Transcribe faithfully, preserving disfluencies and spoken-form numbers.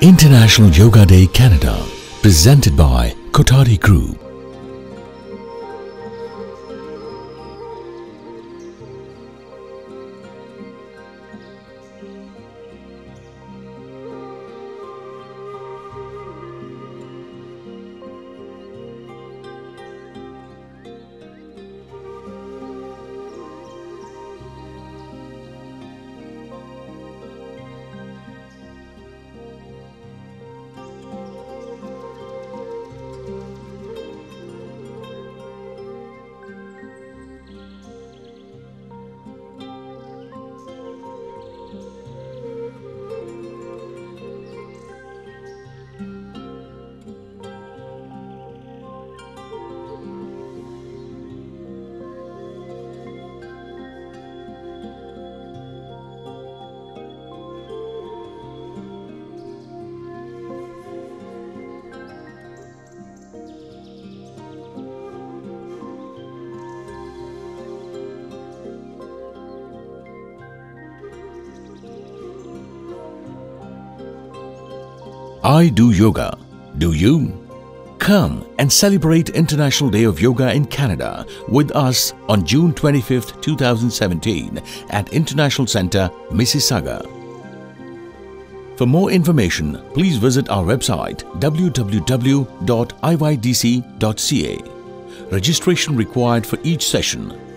International Yoga Day Canada, presented by Kothari Group. I do yoga. Do you? Come and celebrate International Day of Yoga in Canada with us on June twenty-fifth, two thousand seventeen at International Centre, Mississauga. For more information, please visit our website w w w dot i y d c dot c a. Registration required for each session.